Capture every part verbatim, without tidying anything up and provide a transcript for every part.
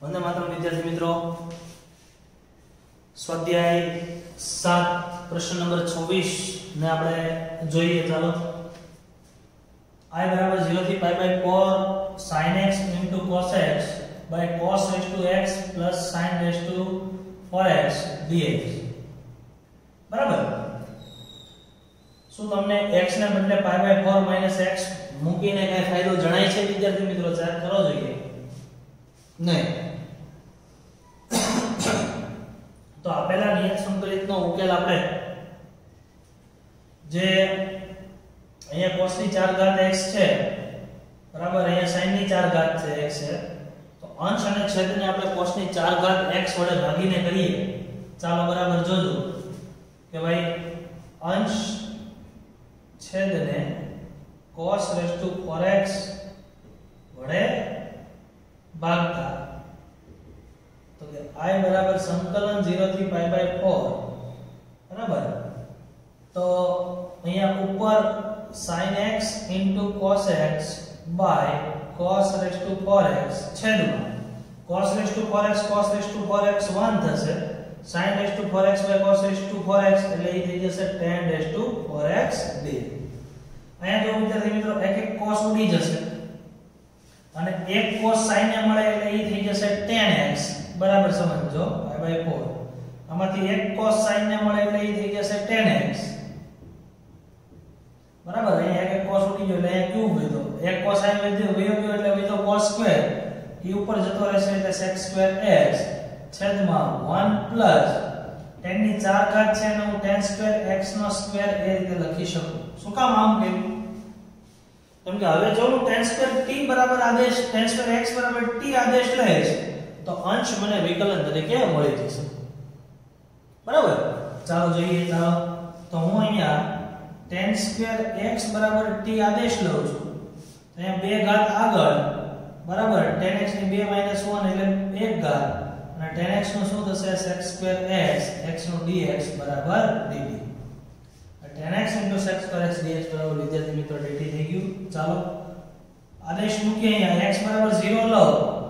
वंदे मातरम विद्यार्थी मित्रों। स्वाध्याय सात प्रश्न नंबर छब्बीस ने આપણે જોઈએ। ચાલો I बराबर zero થી pi by four sin x into cos x by cos raised to x plus sin raised to four x dx બરાબર। શું તમને x ને બદલે pi by four minus x મૂકીને કઈ ફાયદો જણાય છે વિદ્યાર્થી મિત્રો? ચેક કરો જોઈએ। નહીં तो આપેલા નિયત સંકલિતનો ઉકેલ આપણે જે અહીંયા cos ની ચાર ઘાત x છે બરાબર, અહીંયા sin ની ચાર ઘાત છે x છે, તો અંશ અને છેદને આપણે cos ની ચાર ઘાત x વડે ભાગીને કરીએ। ચાલો બરાબર જોજો કે ભાઈ અંશ છેદને cos raised to four x વડે ભાગતા तो कि I बराबर संकलन zero થી pi by four बराबर। तो અહીંયા ઉપર sin x into cos x by cos raised to four x છેદમાં cos raised to four x cos raised to four x one થશે, sin raised to four x by cos raised to four x એટલે એ થઈ જશે tan raised to four x d। અહીંયા જો વિદ્યાર્થી મિત્રો એક એક cos ઉડી જશે અને એક cos sin ને મળે એટલે એ થઈ જશે tan x बराबर समझो pi by four। આમાંથી એક cos sin ને મળે એટલે એ થઈ જશે tan x બરાબર। અહીંયા એક cos ઉડી ગયો એટલે અહીંયા ક્યુબ વધ્યો, એક cos sin વધ્યો વયો ગયો એટલે વધ્યો cos સ્ક્વેર, એ ઉપર જતો રહેશે એટલે sec સ્ક્વેર x છેદમાં one પ્લસ tan ની ચાર ઘાત છે અને હું tan સ્ક્વેર x નો સ્ક્વેર એ રીતે લખી શકું। શું કામ આમ કર્યું? કેમ કે હવે જો હું tan સ્ક્વેર t બરાબર આદેશ tan સ્ક્વેર x બરાબર t આદેશ લઈશ तो अंश મને વિકલન તરીકે મળી જશે બરાબર। ચાલો જોઈએ। ચાલો તો હું અહીંયા tan સ્ક્વેર x બરાબર t આદેશ લઉં છું, તો અહીંયા બે ઘાત આગળ બરાબર tan x ની બે minus one એટલે એક ઘાત અને tan x નું શું થશે sec સ્ક્વેર x x નું dx બરાબર dt। tan x sec square x dx બરાબર વિદ્યાર્થી મિત્રો dt થઈ ગયું। ચાલો આદેશ મૂકીએ અહીંયા x બરાબર zero લો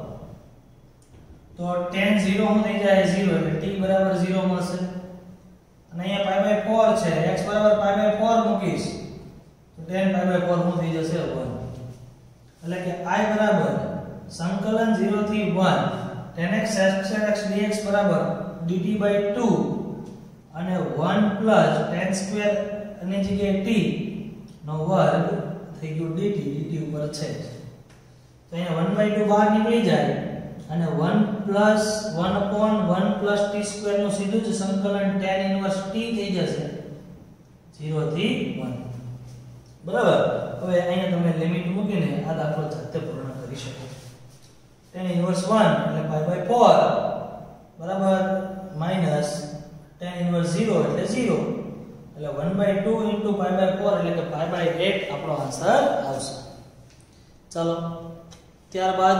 तो tan zero હું થઈ જાય zero એટલે t બરાબર zero મળશે અને અહીંયા pi by four છે, x બરાબર pi by four મૂકીશ તો tan pi by four હું થઈ જશે one। એટલે કે I બરાબર સંકલન zero થી one tan x sec x dx બરાબર dt by two અને one plus tan સ્ક્વેર ની જગ્યાએ t નો વર્ગ થઈ ગયો dt, dt ઉપર છે તો અહીંયા one by two બહાર નીકળી જાય અને one plus one upon one plus t square નું સીધું જ સંકલન tan inverse t થઈ જશે zero થી one બરાબર। હવે અહીંયા તમે લિમિટ મૂકીને આ દાખલો જાતે પૂર્ણ કરી શકો। tan inverse one એટલે pi by four બરાબર માઈનસ tan inverse zero એટલે zero એટલે one by two into pi by four એટલે કે pi by eight આપણો આન્સર આવશે। ચાલો ત્યારબાદ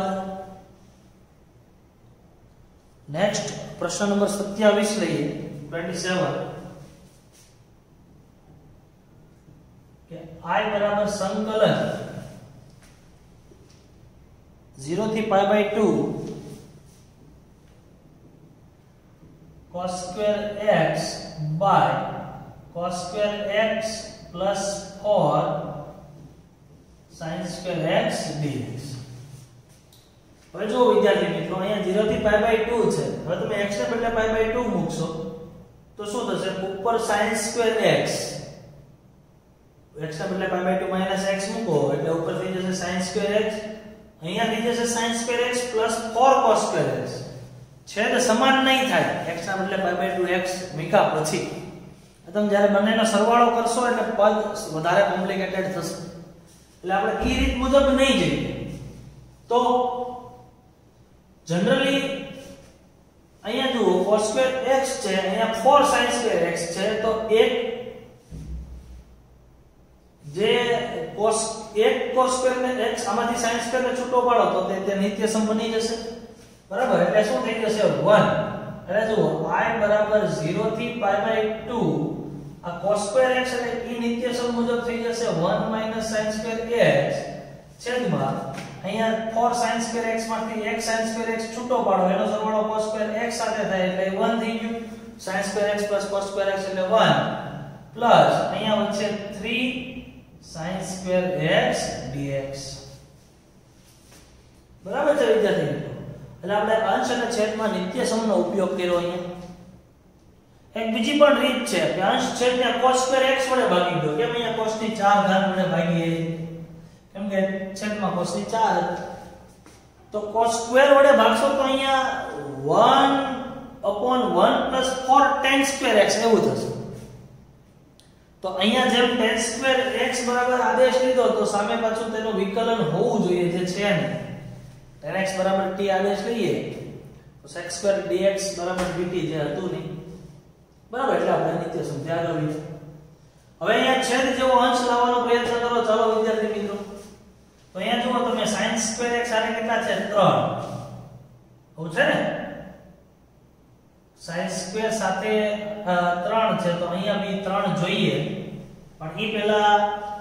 नेक्स्ट प्रश्न नंबर सत्तावीस लिए सत्ताईस के I बराबर संकलन zero થી pi by two cos square x by cos square x plus four sin square x dx। હવે જો વિદ્યાર્થી મિત્રો અહીંયા zero થી pi by two છે, હવે તમે x ને બદલે pi by two મૂકશો તો શું થશે? ઉપર sin square x x ને બદલે pi by two minus x મૂકો એટલે ઉપર થઈ જશે sin square x, અહીંયા થઈ જશે sin square x plus four cos square x। છેદ સમાન નહીં થાય x ના બદલે pi by two x મૂક્યા પછી તમે જ્યારે બંનેનો સરવાળો કરશો એટલે પદ વધારે કોમ્પ્લિકેટેડ થશે, એટલે આપણે એ રીત મુજબ નહીં જઈએ। તો जनरली અહીંયા જો cos square x છે, અહીંયા four sin square x છે, તો એક જે cos એક cos square ને x આમાંથી sin square ને છૂટો પાડો તો તે તે નિત્યસમ બની જશે બરાબર। એટલે શું થઈ જશે one। એટલે જો I બરાબર zero થી pi by two આ cos square x એટલે એ નિત્યસમ મુજબ થઈ જશે one minus sin square x છેદમાં અહીંયા four sin square x માંથી એક sin square x છૂટો પાડો એનો સરવાળો cos square x સાથે થાય એટલે one થઈ ગયું sin square x plus cos square x એટલે one પ્લસ અહીંયા વચ્ચે three sin square x dx બરાબર છે વિદ્યાર્થી મિત્રો એટલે આપણે અંશ અને છેદમાં નિત્ય સમનો ઉપયોગ કર્યો અહીંયા એક બીજી પણ રીત છે કે અંશ છેદને cos square x વડે ભાગી દો કેમ અહીંયા cos ની ચાર ઘાત વડે ભાગીએ કેમ કે છેદમાં cos ની ચાર તો cos square વડે ભાગશો તો અહીંયા one upon one plus four tan square x એવું થશે તો અહીંયા જેમ tan square x બરાબર આદેશ લીધો તો સામે પાછું તેનું વિકલન હોવું જોઈએ જે છે ને tan x બરાબર t આદેશ લઈએ તો sec square dx બરાબર dt જે હતું નહીં બરાબર એટલે આપણે નિત્ય સમ આગળ વધીએ હવે અહીંયા છેદ જેવો અંશ લાવવાનો પ્રયત્ન કરો ચાલો વિદ્યાર્થી મિત્રો તો અહીંયા જુઓ તમે sin square x આને કેટલા છે ત્રણ હોવું છે ને sin square સાથે ત્રણ છે તો અહીંયા બી ત્રણ જોઈએ પણ ઈ પહેલા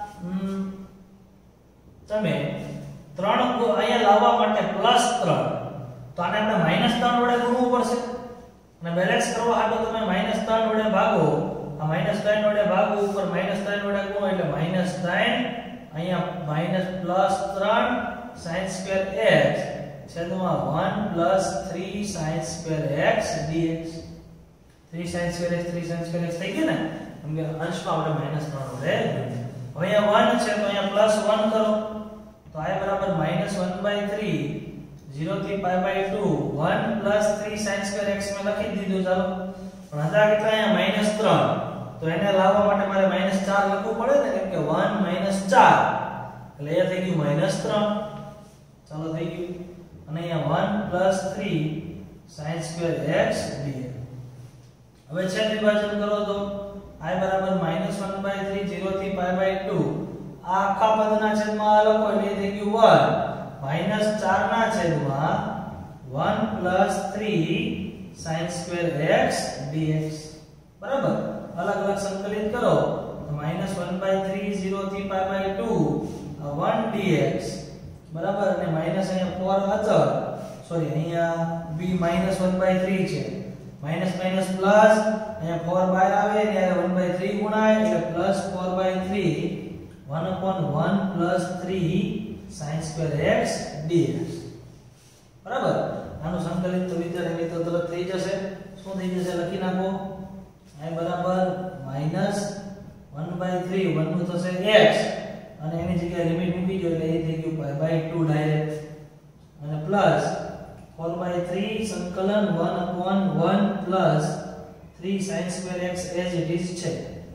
તમે ત્રણ અહીંયા લાવવા માટે પ્લસ ત્રણ તો આને આપણે માઈનસ ત્રણ વડે ગુણવું પડશે અને બેલેન્સ કરવા હાટો તમે માઈનસ ત્રણ વડે ભાગો આ માઈનસ ત્રણ વડે ભાગો ઉપર માઈનસ ત્રણ વડે ગુણો એટલે માઈનસ ત્રણ અહીંયા માઈનસ પ્લસ ત્રણ sin square x છેદમાં one plus three sin square x dx three sin square x three sin square x થઈ ગયું ને કેમ કે અંશમાં આપણે માઈનસ ત્રણ વડે હવે અહીંયા one છે તો અહીંયા પ્લસ one કરો તો આ બરાબર minus one by three zero થી pi by two one plus three sin square x મેં લખી દીધું ચાલો પણ હતા કેટલા અહીંયા માઈનસ ત્રણ તો એને લાવવા માટે મારે માઈનસ ચાર લખવું પડે ને કેમ કે one minus ચાર એટલે એ થઈ ગયું માઈનસ ત્રણ ચાલો થઈ ગયું અને અહીંયા one plus three sin square x dx હવે છેદ વિભાજન કરો તો i બરાબર minus one by three zero થી pi by two આ આખા પદના છેદમાં આ લખો એટલે થઈ ગયું one minus ચાર ના છેદમાં one plus three sin square x dx બરાબર અલગ અલગ સંકલિત કરો તો minus one by three zero થી pi by two one dx બરાબર અને માઈનસ અહીંયા four અચળ સોરી અહીંયા b minus one by three છે માઈનસ માઈનસ પ્લસ અહીંયા four બહાર આવે ત્યારે one by three ગુણાય એટલે plus four by three one upon one plus three sin square x dx બરાબર આનું સંકલિત તો વિદ્યાર્થી મિત્રો તરત થઈ જશે શું થઈ જશે લખી નાખો i બરાબર minus one by three one નું થશે x અને એની જગ્યાએ લિમિટ મૂકી દો એટલે એ થઈ ગયું pi by two ડાયરેક્ટ અને પ્લસ four by three સંકલન one upon one plus three sin square x as it is છે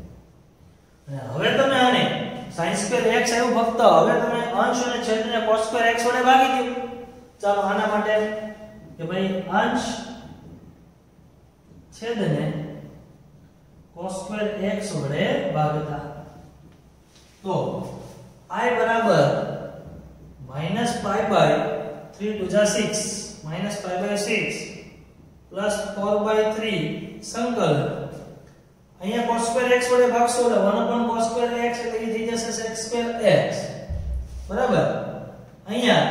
અને હવે તમે આને sin square x આવ્યું ફક્ત હવે તમે અંશ અને છેદને cos square x વડે ભાગી દો ચાલો આના માટે કે ભાઈ અંશ છેદને cos square x વડે ભાગતા તો i બરાબર minus pi by three to the six minus pi by six plus four by three સંકલન અહીંયા cos square x વડે ભાગશો એટલે one upon cos square x એટલે એ થઈ જશે sec square x બરાબર અહીંયા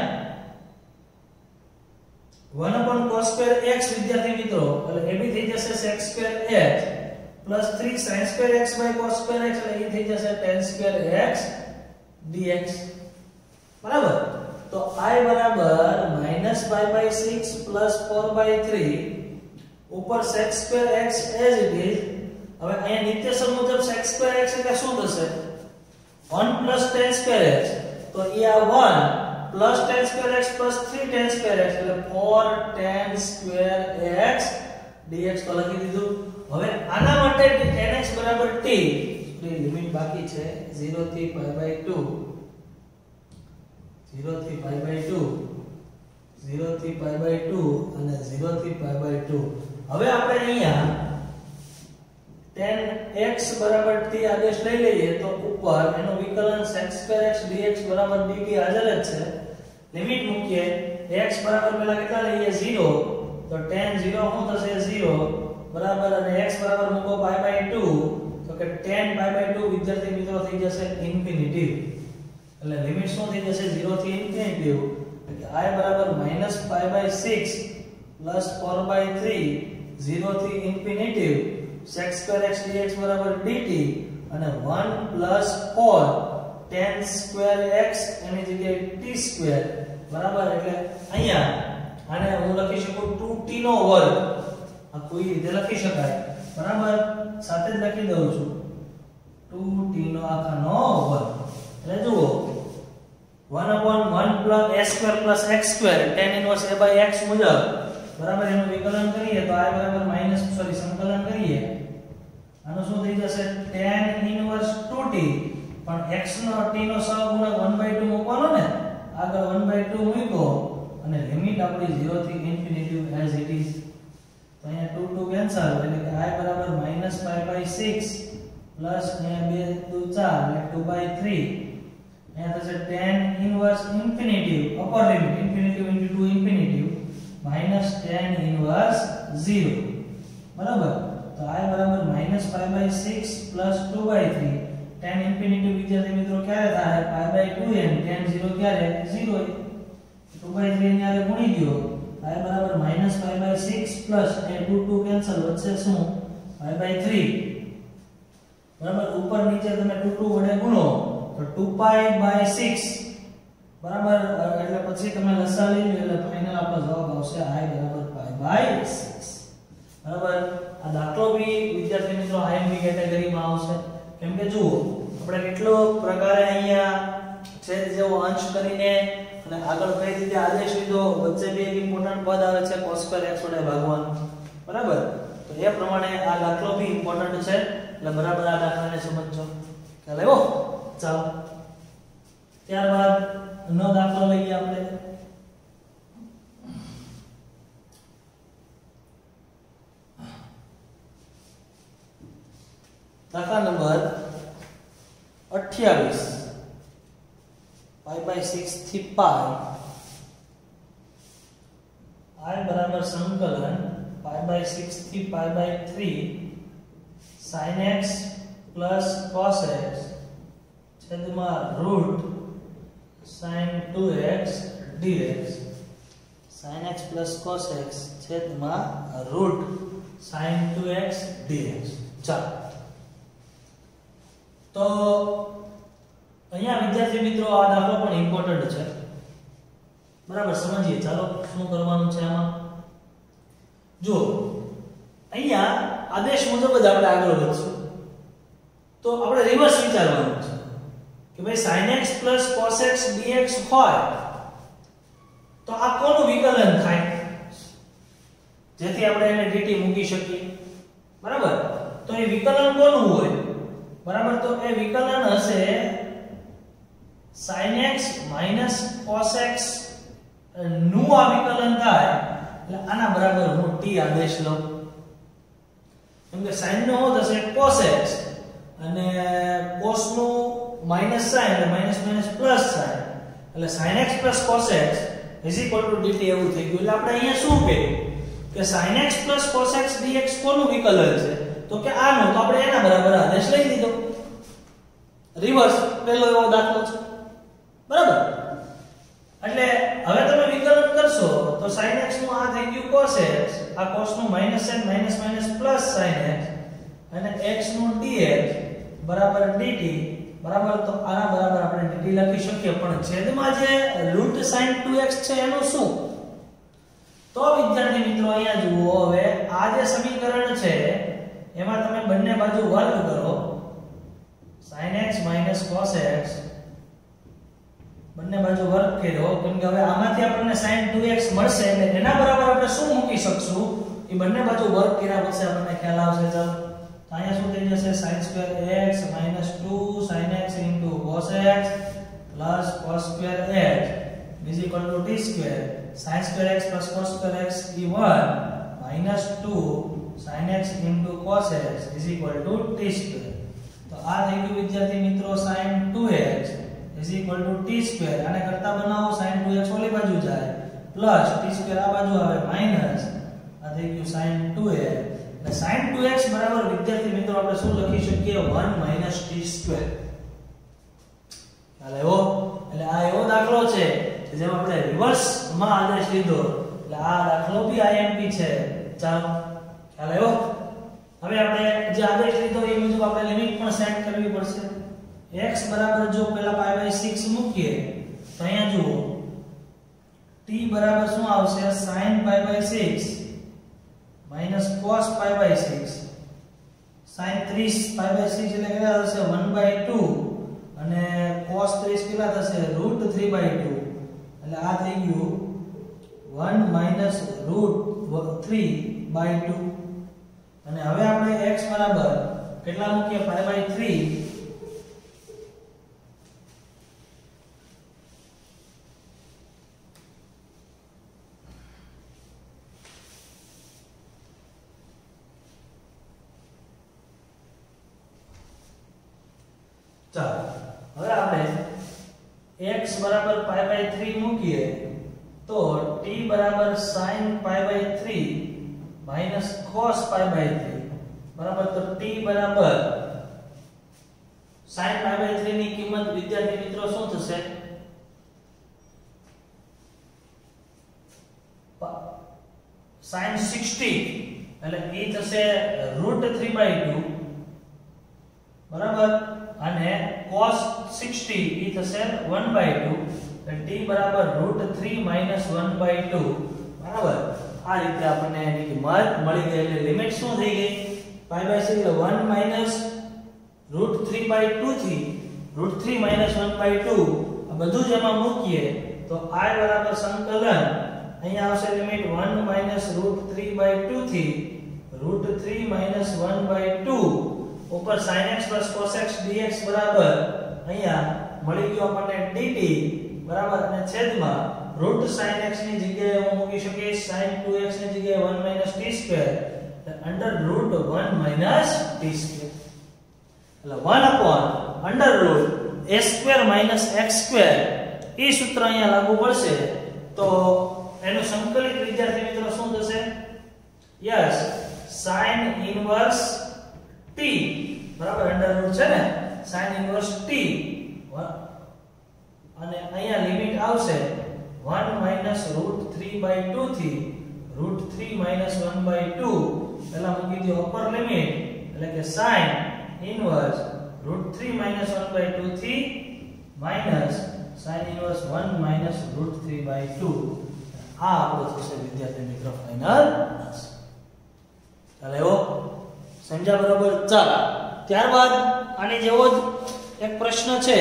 one upon cos square x વિદ્યાર્થી મિત્રો એટલે એ બી થઈ જશે sec square x plus three sin square x by cos square x એટલે એ થઈ જશે tan square x dx બરાબર તો i બરાબર minus pi by six plus four by three ઉપર sec square x as it is હવે અહીંયા નિત્ય સમ મુજબ sec square x એટલે શું થશે one plus tan square x તો એ આ one plus tan square x plus three tan square x એટલે four tan square x dx તો લખી દીધું હવે આના માટે tan x બરાબર t ની લિમિટ બાકી છે zero થી pi by two zero થી pi by two zero થી pi by two અને zero થી pi by two હવે આપણે અહીંયા tan x બરાબર t આદેશ લઈ લઈએ તો ઉપર એનું વિકલન sec square x dx બરાબર dt હાજર જ છે લિમિટ મૂકીએ x બરાબર પહેલા કેટલા લઈએ zero તો tan zero શું થશે zero બરાબર અને x બરાબર મૂકો pi by two તો કે tan pi by two વિદ્યાર્થી મિત્રો થઈ જશે ઇન્ફિનિટી એટલે લિમિટ શું થઈ જશે zero થી ઇન્ફિનિટી I બરાબર minus pi by six plus four by three zero થી infinity sec square x dx બરાબર dt અને one plus four tan square x એની જગ્યાએ t square બરાબર એટલે અહીંયા આને હું લખી શકું two t નો વર્ગ આ કોઈ રીતે લખી શકાય બરાબર સાથે જ લખી દઉં છું two t નો આખાનો વર્ગ એટલે જુઓ one upon one plus a square plus x square tan inverse a by x મુજબ બરાબર એનું વિકલન કરીએ તો i બરાબર માઈનસ સોરી સંકલન કરીએ આનો શું થઈ જશે tan inverse two t પણ x નો t નો સહગુણક one by two મૂકવાનો ને આગળ one by two મૂકો અને લિમિટ આપણી zero થી ઇન્ફિનિટી as it is તો અહીંયા two two કેન્સલ એટલે કે i બરાબર minus pi by six plus અહીંયા બે દુ ચાર એટલે two by three અહીંયા થશે tan inverse infinity upper limit infinity into two infinity minus tan inverse zero બરાબર તો i બરાબર minus pi by six plus two by three tan infinity વિદ્યાર્થી મિત્રો ક્યારે થાય pi by two n tan zero ક્યારે zero two by three ને આરે ગુણી દો i બરાબર minus pi by six plus એ two two કેન્સલ વચ્ચે શું pi by three બરાબર ઉપર નીચે તમે two two વડે ગુણો તો two pi by six બરાબર એટલે પછી તમે લસા લઈ લો એટલે ફાઇનલ આપણો જવાબ આવશે i બરાબર pi by six બરાબર આ દાખલો બી વિદ્યાર્થી મિત્રો આઈએમપી કેટેગરીમાં આવશે કેમ કે જુઓ આપણે કેટલો પ્રકારે અહીંયા છેદ જેવો અંશ કરીને અને આગળ કઈ રીતે આદેશ લીધો વચ્ચે બે એક ઇમ્પોર્ટન્ટ પદ આવે છે cos square x વડે ભાગવાનું બરાબર તો એ પ્રમાણે આ દાખલો બી ઇમ્પોર્ટન્ટ છે એટલે બરાબર આ દાખલાને સમજજો ખ્યાલ આવ્યો ચાલો ત્યારબાદ નો દાખલો લઈએ આપણે દાખલા નંબર અઠ્યાવીસ pi by six થી pi i બરાબર સંકલન pi by six થી pi by three sin x plus cos x છેદમાં root sin two x dx sin x plus cos x છેદમાં root sin two x dx ચાલો તો અહીંયા વિદ્યાર્થી મિત્રો આ દાખલો પણ ઇમ્પોર્ટન્ટ છે બરાબર સમજીએ ચાલો શું કરવાનું છે આમાં જો અહીંયા આદેશ મુજબ જ આપણે આગળ વધશું તો આપણે રિવર્સ વિચારવાનું છે કે ભાઈ sin x cos x dx હોય તો આ કોનું વિકલન થાય જેથી આપણે એને dt મૂકી શકીએ બરાબર તો એ વિકલન કોનું હોય બરાબર તો એ વિકલન હશે sin x cos x નું આ વિકલન થાય એટલે આના બરાબર હું t આદેશ લઉં કેમ કે sin નો હોત હશે cos x અને cos નું માઈનસ sin એટલે માઈનસ માઈનસ પ્લસ sin એટલે sin x cos x dt એવું થઈ ગયું એટલે આપણે અહીંયા શું કહ્યું કે sin x cos x dx કોનું વિકલન છે તો કે આનો તો આપણે એના બરાબર આદેશ લઈ લીધો રિવર્સ પહેલો એવો દાખલો છે બરાબર એટલે હવે તમે વિકલન કરશો તો sin x નું આ થઈ ગયું cos x આ cos નું minus sin minus minus plus sin x અને x નું dx બરાબર dt બરાબર તો આના બરાબર આપણે dt લખી શકીએ પણ છેદમાં જે root sin two x છે એનું શું તો વિદ્યાર્થી મિત્રો અહીંયા જુઓ હવે આ જે સમીકરણ છે એમાં તમે બંને બાજુ વર્ગ કરો sin x cos x બંને બાજુ વર્ગ કર્યો કેમ કે હવે આમાંથી આપણને sin two x મળશે એટલે એના બરાબર આપણે શું મૂકી શકશું એ બંને બાજુ વર્ગ કર્યા પછી આપણને ખ્યાલ આવશે ચાલો તો અહીંયા શું થઈ જશે sin square x two sin x cos x cos square x is equal to t square sin square x plus cos square x is one minus two sin x into cos x is equal to t square તો આ થઈ ગયું વિદ્યાર્થી મિત્રો sin two x is equal to t square આને કરતા બનાવો sin two x ઓલી બાજુ જાય પ્લસ t square આ બાજુ આવે માઈનસ આ થઈ ગયું sin two x એટલે sin two x બરાબર વિદ્યાર્થી મિત્રો આપણે શું લખી શકીએ one minus t square ખ્યાલ આવ્યો એટલે આ એવો દાખલો છે જેમ આપણે રિવર્સ માં આદેશ લીધો એટલે આ દાખલો બી આઈએમપી છે. ચાલો ખ્યાલ આવ્યો. હવે આપણે જે આદેશ લીધો એ મુજબ આપણે લિમિટ પણ સેટ કરવી પડશે. x બરાબર જો પહેલા પાઈ બાય સિક્સ મૂકીએ તો અહીંયા જુઓ t બરાબર શું આવશે sin pi by six minus cos pi by six. sin ત્રીસ પાઈ બાય સિક્સ એટલે કેટલા થશે વન બાય ટુ અને cos ત્રીસ કેટલા થશે રૂટ થ્રી બાય ટુ એટલે આ થઈ ગયું one minus root three by two. અને હવે આપણે x બરાબર કેટલા મૂકીએ પાઈ બાય થ્રી ચાલો હવે આપણે x બરાબર પાઈ બાય થ્રી મૂકીએ તો t બરાબર sin pi by three minus cos pi by three બરાબર. તો t બરાબર sin પાઈ બાય થ્રી ની કિંમત વિદ્યાર્થી મિત્રો શું થશે sin સિક્સટી એટલે એ થશે રૂટ થ્રી બાય ટુ બરાબર અને cos સિક્સટી એ થશે વન બાય ટુ એટલે t બરાબર root three minus one by two બરાબર. આ રીતે આપણને એની કિંમત મળી ગઈ. એટલે લિમિટ શું થઈ ગઈ પાઈ બાય સિક્સ એટલે one minus root three by two થી root three minus one by two આ બધું જ એમાં મૂકીએ તો i બરાબર સંકલન અહીંયા આવશે limit one minus root three by two થી root three minus one by two ઉપર sin x plus cos x dx બરાબર અહીંયા મળી ગયો આપણને dt બરાબર અને છેદમાં રૂટ sin x ની જગ્યાએ હું મૂકી શકીશ sin ટુ x ની જગ્યાએ one minus t square under root one minus t square એટલે one upon under root a square minus x square એ સૂત્ર અહીંયા લાગુ પડશે તો એનું સંકલિત વિદ્યાર્થી મિત્રો શું થશે યસ sin inverse t બરાબર અંડર રૂટ છે ને sin inverse t અને અહીંયા લિમિટ આવશે one minus root three by two થી root three minus one by two પહેલા મૂકી દો અપર લિમિટ એટલે કે sin inverse root three minus one by two થી minus sin inverse one minus root three by two. આ આપણો થશે વિદ્યાર્થી મિત્રો ફાઇનલ ચાલે એવો સમજ્યા બરાબર. ચાલો ત્યારબાદ આની જેવો જ એક પ્રશ્ન છે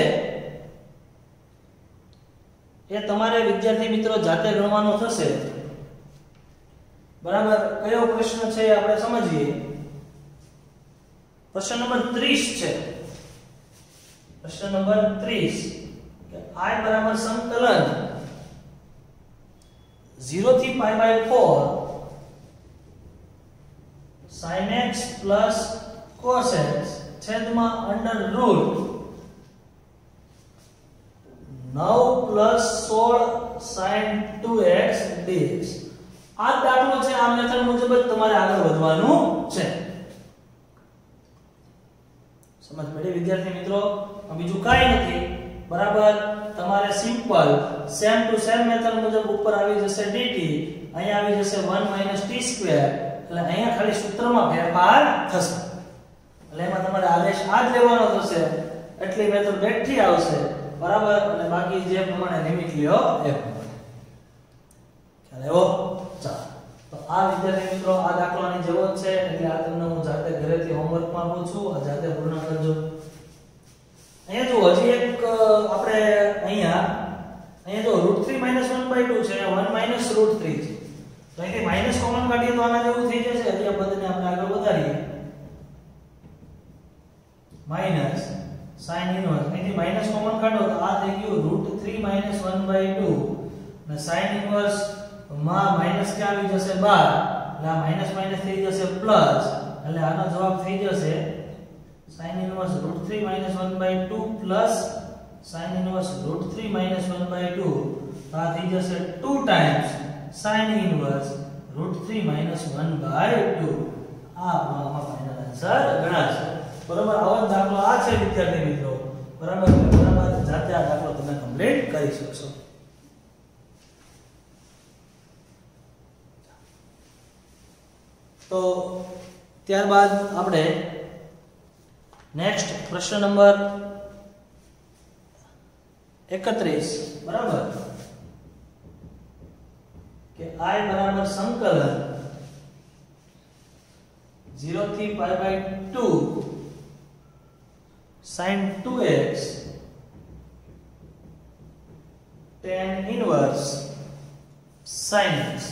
એ તમારે વિદ્યાર્થી મિત્રો જાતે ગણવાનો થશે બરાબર. કયો પ્રશ્ન છે આપણે સમજીએ. પ્રશ્ન નંબર ત્રીસ છે. પ્રશ્ન નંબર ત્રીસ કે i બરાબર સંકલન ઝીરો થી pi by four sin x plus cos x છેદમાં અંડર રૂટ નવ પ્લસ સોળ sin ટુ x dx. આ દાખલો છે આ મેથડ મુજબ જ તમારે આગળ વધવાનું છે. સમજ પડી વિદ્યાર્થી મિત્રો. બીજું કાઈ નથી બરાબર. તમારે simple same to same method મુજબ ઉપર આવી જશે dt અહીંયા આવી જશે વન minus t square એટલે અહીંયા ખાલી સૂત્રમાં ફેરફાર થશે એટલે એમાં તમારે આદેશ આ જ લેવાનો થશે એટલી મેથડ બેઠી આવશે બરાબર. અને બાકી જે પ્રમાણે લિમિટ લ્યો એ પ્રમાણે ખ્યાલ આવ્યો. ચાલો તો આ વિદ્યાર્થી મિત્રો આ દાખલાની જેવો જ છે એટલે આ તમને હું જાતે ઘરેથી હોમવર્ક માં આપું છું. આ જાતે પૂર્ણ કરજો. અહીંયા જો હજી એક આપણે અહીંયા અહીંયા જો root three minus one by two છે વન minus રૂટ થ્રી છે તો અહીંથી માઈનસ કોમન કાઢીએ તો આના જેવું થઈ જશે. હજી આ પદને આપણે આગળ વધારીએ માઈનસ sin ઇન્વર્સ અહીંથી માઈનસ કોમન કાઢો તો આ થઈ ગયું root three minus one by two અને sin ઇન્વર્સ માં માઈનસ ક્યાં આવી જશે બાર એટલે આ માઈનસ માઈનસ થઈ જશે પ્લસ એટલે આનો જવાબ થઈ જશે sin inverse root three minus one by two plus sin inverse root three minus one by two આ થઈ જશે two times sin inverse root three minus one by two. આ આપણો ફાઇનલ આન્સર ગણાશે બરાબર. આવો દાખલો આ છે વિદ્યાર્થી મિત્રો બરાબર. બરાબર જાતે આ દાખલો તમે કમ્પ્લીટ કરી શકશો. તો ત્યારબાદ આપણે નેક્સ્ટ પ્રશ્ન નંબર એકત્રીસ બરાબર કે i બરાબર સંકલન zero થી pi by two sin two x tan inverse sin x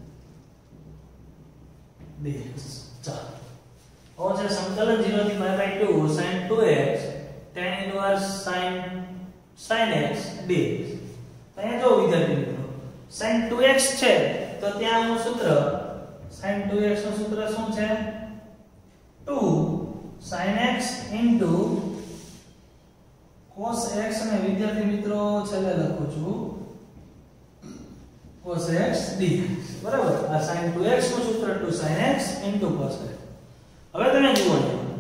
dx. ચાલો और છે સંકલન zero થી pi by two sin two x tan inverse sin sin x dx. અહીંયા જો વિદ્યાર્થી મિત્રો sin two x છે તો ત્યાંનું સૂત્ર sin two x નું સૂત્ર શું છે two sin x into cos x અને વિદ્યાર્થી મિત્રો છેલ્લે લખું છું cos x dx બરાબર. આ sin two x નું સૂત્ર two sin x into cos x. હવે તમે જુઓ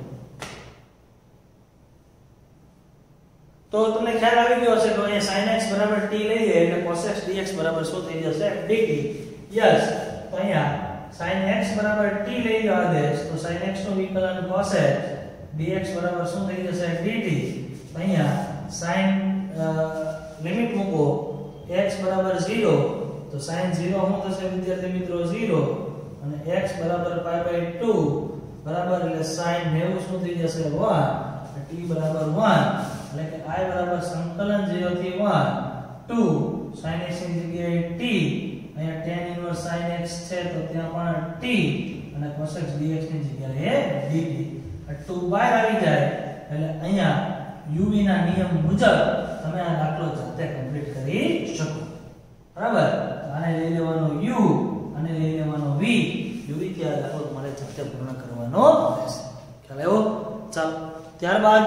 તો તમને ખ્યાલ આવી ગયો હશે કે અહીંયા sin x બરાબર t લઈએ એટલે cos x dx બરાબર શું થઈ જશે dt. યસ, તો અહીંયા sin x બરાબર t લઈ લો આદેશ તો sin x નું વિકલન cos x dx બરાબર શું થઈ જશે dt. અહીંયા sin લિમિટ મૂકો x બરાબર zero તો sin zero શું થશે વિદ્યાર્થી મિત્રો zero અને x બરાબર pi by two બરાબર એટલે sin ninety શું થઈ જશે one t બરાબર one એટલે કે i બરાબર સંકલન zero થી one two sin x ની જગ્યાએ t અહીંયા tan inverse sin x છે તો ત્યાં પણ t અને cos x dx ની જગ્યાએ dt. આ two બહાર આવી જાય એટલે અહીંયા u v ના નિયમ મુજબ તમે આ દાખલો જાતે કમ્પ્લીટ કરી શકો. બરાબર, તો આને લઈ લેવાનો u અને લઈ લેવાનો v. u v થી આ દાખલો તમારે જાતે પૂર્ણ કરવાનો રહેશે. ખ્યાલ આવ્યો? ચાલો ત્યારબાદ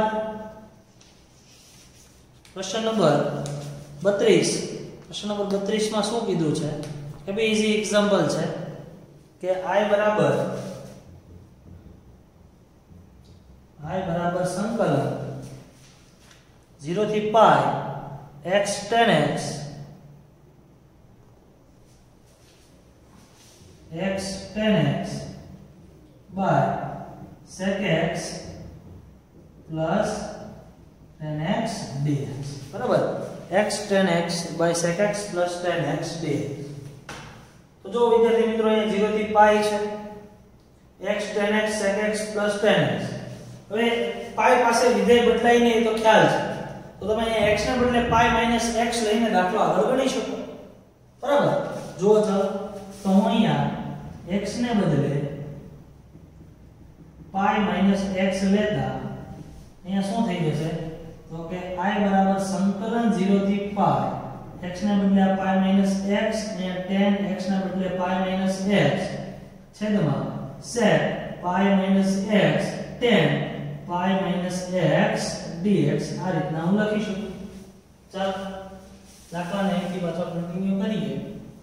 પ્રશ્ન નંબર બત્રીસ. પ્રશ્ન નંબર બત્રીસ માં શું કીધું છે કે બે ઈઝી એક્ઝામ્પલ છે કે i બરાબર i બરાબર સંકલન zero થી pi x tan x x tan x by sec x plus tan x dx. બરાબર, x tan x by sec x plus tan x dx. તો જો વિદ્યાર્થી મિત્રો અહીંયા zero થી pi છે x tan x sec x plus tan x. હવે pi પાસે વિધેય બદલાય નહીં તો ખ્યાલ છે તો તમે અહીંયા x ને બદલે pi minus x લઈને દાખલો આગળ ગણી શકો. બરાબર, જો ચાલો તો હું અહીંયા x ને બદલે pi minus x લેતા અહીંયા શું થઈ જશે તો કે i બરાબર સંકલન zero થી pi x ને બદલે pi minus x અને tan x ને બદલે pi minus x છેદમાં sec pi minus x tan pi minus x dx. આ રીતના હું લખી શકું. ચાલો દાખલાને અહીંથી પાછો કન્ટિન્યુ કરીએ.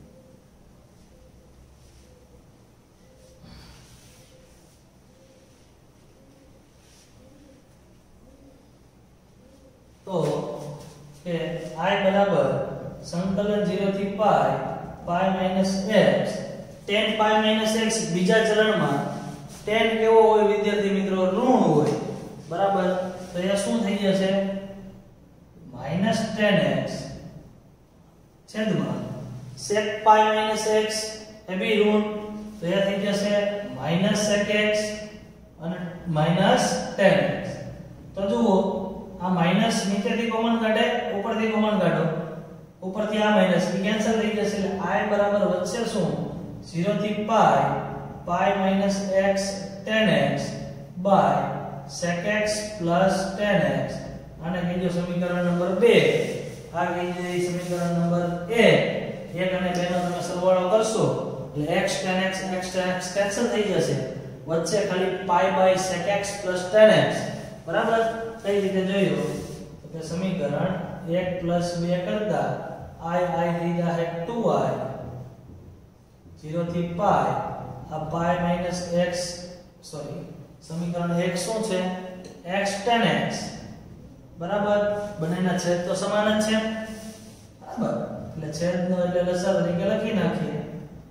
તો કે i બરાબર સંકલન zero થી pi pi minus x tan pi minus x બીજા ચરણમાં tan કેવો હોય વિદ્યાર્થી મિત્રો ઋણ હોય. બરાબર, તો એ શું થઈ જશે minus tan x છેદમાં sec pi minus x એ બી ઋણ તો એ થઈ જશે minus sec x અને minus tan x. તો જુઓ આ માઈનસ નીચેથી કોમન કાઢે ઉપરથી કોમન કાઢો ઉપરથી આ માઈનસ કેન્સલ થઈ જશે એટલે i બરાબર વધશે શું zero થી pi pi minus x tan x by sec x plus tan x. આને કહીજો સમીકરણ નંબર બે. આ કહીજો સમીકરણ નંબર એક. એક અને બે નો તમે સરવાળો કરશો એટલે x tan x x tan x cancel થઈ જશે વચ્ચે ખાલી pi by sec x plus tan x. બરાબર, કઈ રીતે જોયું તો કે સમીકરણ એક plus બે કરતા i i થઈ જાય two i zero થી pi આ pi minus x સોરી સમીકરણ એક શું છે x tan x. બરાબર, બંનેના છેદ તો સમાન જ છે. બરાબર, એટલે છેદનો એટલે લસા તરીકે લખી નાખીએ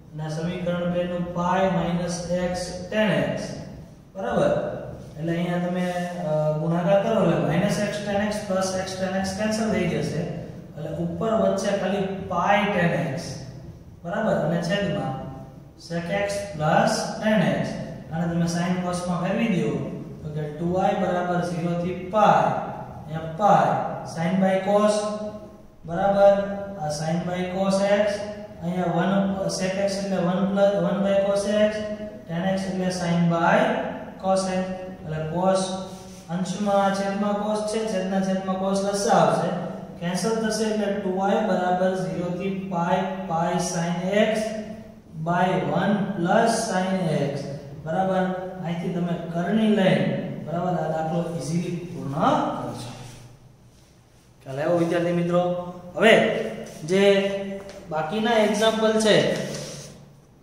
અને સમીકરણ બે નું pi minus x tan x બરાબર એટલે અહીંયા તમે ગુણાકાર કરો એટલે minus x tan x plus x tan x cancel થઈ જશે એટલે ઉપર વચ્ચે ખાલી પાઈ tan x બરાબર અને છેદમાં sec x plus tan x અને તમે sin cos માં ફેરવી દો તો કે ટુ i બરાબર ઝીરો થી પાઈ અહીંયા પાઈ sin by cos બરાબર આ sin by cos x અહીંયા one sec x એટલે one plus one by cos x tan x એટલે sin by cos x એટલે cos અંશમાં છેદમાં cos છે છેદના છેદમાં cos લસા આવશે કેન્સલ થશે એટલે ટુ i બરાબર ઝીરો થી પાઈ પાઈ sin x by one plus sin x બરાબર અહીંથી તમે કરણી લઈને બરાબર આ દાખલો ઈઝીલી પૂર્ણ કરશો ચાલો આવો વિદ્યાર્થી મિત્રો હવે જે બાકીના એક્ઝામ્પલ છે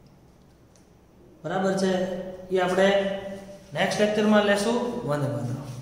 બરાબર છે એ આપણે નેક્સ્ટ લેક્ચરમાં લેશું વંદે માતરમ।